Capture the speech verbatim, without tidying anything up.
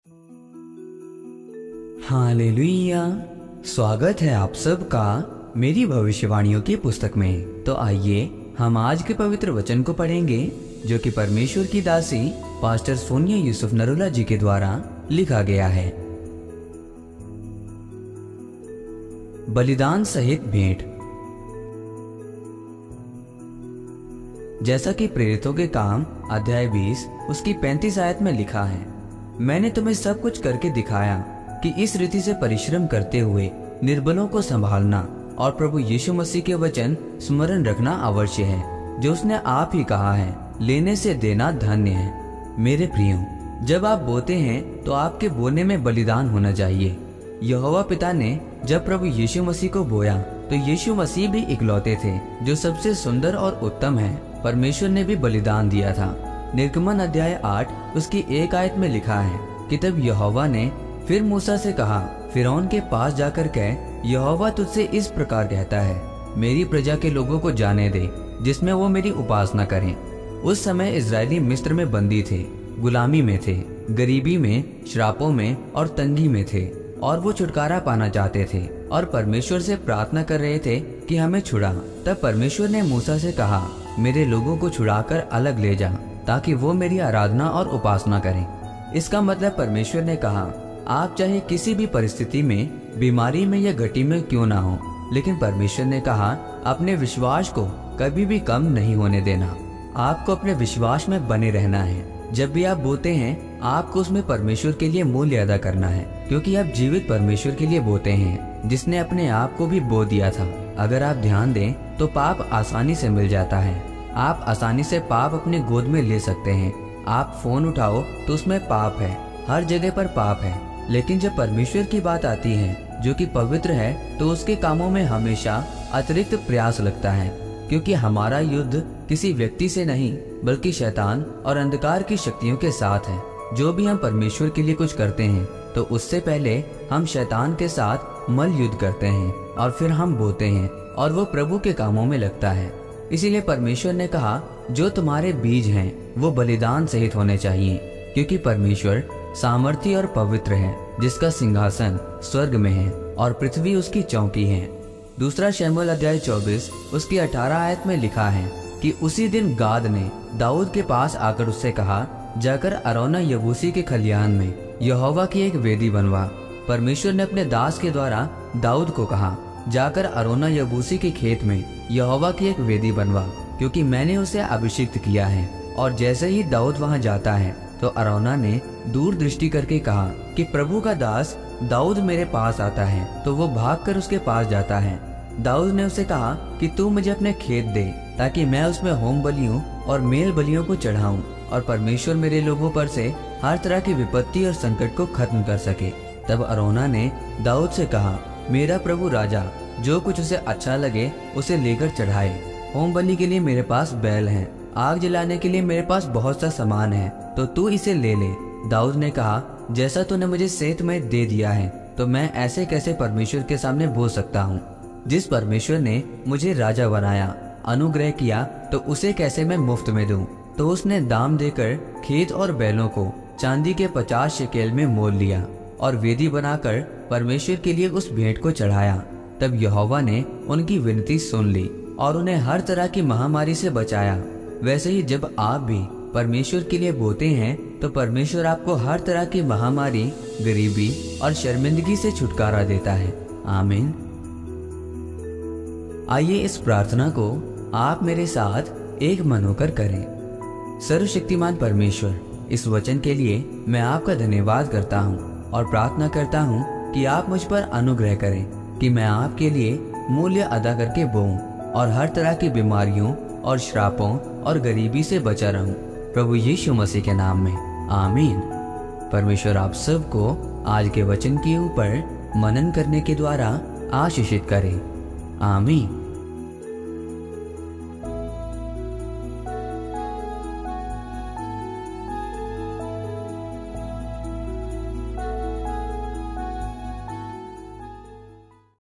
Hallelujah. स्वागत है आप सबका मेरी भविष्यवाणियों की पुस्तक में। तो आइए हम आज के पवित्र वचन को पढ़ेंगे जो कि परमेश्वर की दासी पास्टर सोनिया यूसुफ नरूला जी के द्वारा लिखा गया है। बलिदान सहित भेंट। जैसा कि प्रेरितों के काम अध्याय बीस उसकी पैंतीस आयत में लिखा है, मैंने तुम्हें सब कुछ करके दिखाया कि इस रीति से परिश्रम करते हुए निर्बलों को संभालना और प्रभु यीशु मसीह के वचन स्मरण रखना अवश्य है, जो उसने आप ही कहा है, लेने से देना धन्य है। मेरे प्रियो, जब आप बोते हैं तो आपके बोने में बलिदान होना चाहिए। यहोवा पिता ने जब प्रभु यीशु मसीह को बोया तो यीशु मसीह भी इकलौते थे जो सबसे सुंदर और उत्तम है। परमेश्वर ने भी बलिदान दिया था। निर्गमन अध्याय आठ उसकी एक आयत में लिखा है कि तब यहोवा ने फिर मूसा से कहा, फिरौन के पास जाकर कह, यहोवा तुझसे इस प्रकार कहता है, मेरी प्रजा के लोगों को जाने दे जिसमें वो मेरी उपासना करें। उस समय इजरायली मिस्र में बंदी थे, गुलामी में थे, गरीबी में, श्रापों में और तंगी में थे, और वो छुटकारा पाना चाहते थे और परमेश्वर से प्रार्थना कर रहे थे कि हमें छुड़ा। तब परमेश्वर ने मूसा से कहा, मेरे लोगों को छुड़ाकर अलग ले जा ताकि वो मेरी आराधना और उपासना करें। इसका मतलब परमेश्वर ने कहा, आप चाहे किसी भी परिस्थिति में, बीमारी में या घटी में क्यों ना हो, लेकिन परमेश्वर ने कहा अपने विश्वास को कभी भी कम नहीं होने देना। आपको अपने विश्वास में बने रहना है। जब भी आप बोते हैं आपको उसमें परमेश्वर के लिए मूल्य अदा करना है, क्योंकि आप जीवित परमेश्वर के लिए बोते हैं जिसने अपने आप को भी बो दिया था। अगर आप ध्यान दें तो पाप आसानी से मिल जाता है। आप आसानी से पाप अपने गोद में ले सकते हैं। आप फोन उठाओ तो उसमें पाप है, हर जगह पर पाप है। लेकिन जब परमेश्वर की बात आती है जो कि पवित्र है तो उसके कामों में हमेशा अतिरिक्त प्रयास लगता है, क्योंकि हमारा युद्ध किसी व्यक्ति से नहीं बल्कि शैतान और अंधकार की शक्तियों के साथ है। जो भी हम परमेश्वर के लिए कुछ करते हैं तो उससे पहले हम शैतान के साथ मल युद्ध करते हैं और फिर हम बोते हैं और वो प्रभु के कामों में लगता है। इसीलिए परमेश्वर ने कहा, जो तुम्हारे बीज हैं वो बलिदान सहित होने चाहिए, क्योंकि परमेश्वर सामर्थी और पवित्र है, जिसका सिंहासन स्वर्ग में है और पृथ्वी उसकी चौकी है। दूसरा शमूएल अध्याय चौबीस उसकी अठारह आयत में लिखा है कि उसी दिन गाद ने दाऊद के पास आकर उससे कहा, जाकर अरौना यबूसी के खलियान में यहोवा की एक वेदी बनवा। परमेश्वर ने अपने दास के द्वारा दाऊद को कहा, जाकर अरौना यबूसी के खेत में यहोवा की एक वेदी बनवा, क्योंकि मैंने उसे अभिषिक्त किया है। और जैसे ही दाऊद वहां जाता है तो अरौना ने दूर दृष्टि करके कहा कि प्रभु का दास दाऊद मेरे पास आता है। तो वो भागकर उसके पास जाता है। दाऊद ने उसे कहा कि तू मुझे अपने खेत दे ताकि मैं उसमें होम बलियों और मेल बलियों को चढ़ाऊं और परमेश्वर मेरे लोगों पर से हर तरह की विपत्ति और संकट को खत्म कर सके। तब अरौना ने दाऊद से कहा, मेरा प्रभु राजा जो कुछ उसे अच्छा लगे उसे लेकर चढ़ाए। होम बलि के लिए मेरे पास बैल हैं, आग जलाने के लिए मेरे पास बहुत सा सामान है, तो तू इसे ले ले। दाऊद ने कहा, जैसा तूने मुझे सेत में दे दिया है तो मैं ऐसे कैसे परमेश्वर के सामने बोल सकता हूँ। जिस परमेश्वर ने मुझे राजा बनाया, अनुग्रह किया, तो उसे कैसे मैं मुफ्त में दूं। तो उसने दाम देकर खेत और बैलों को चांदी के पचास शेकेल में मोल लिया और वेदी बनाकर परमेश्वर के लिए उस भेंट को चढ़ाया। तब यहोवा ने उनकी विनती सुन ली और उन्हें हर तरह की महामारी से बचाया। वैसे ही जब आप भी परमेश्वर के लिए बोते हैं तो परमेश्वर आपको हर तरह की महामारी, गरीबी और शर्मिंदगी से छुटकारा देता है। आमीन। आइए इस प्रार्थना को आप मेरे साथ एक मन होकर करें। सर्वशक्तिमान परमेश्वर, इस वचन के लिए मैं आपका धन्यवाद करता हूँ और प्रार्थना करता हूँ कि आप मुझ पर अनुग्रह करें कि मैं आपके लिए मूल्य अदा करके बोऊं और हर तरह की बीमारियों और श्रापों और गरीबी से बचा रहूं, प्रभु यीशु मसीह के नाम में। आमीन। परमेश्वर आप सबको आज के वचन के ऊपर मनन करने के द्वारा आशीषित करे। आमीन।